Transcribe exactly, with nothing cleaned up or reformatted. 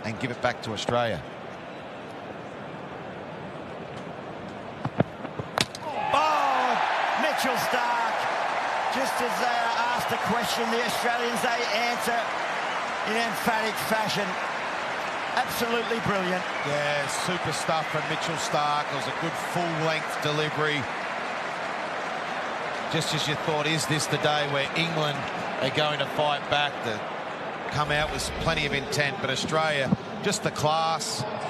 and give it back to Australia. Oh, Mitchell Starc. Just as they are asked a question, the Australians, they answer in emphatic fashion. Absolutely brilliant. Yeah, super stuff from Mitchell Starc. It was a good full-length delivery. Just as you thought, is this the day where England are going to fight back, to come out with plenty of intent? But Australia, just the class,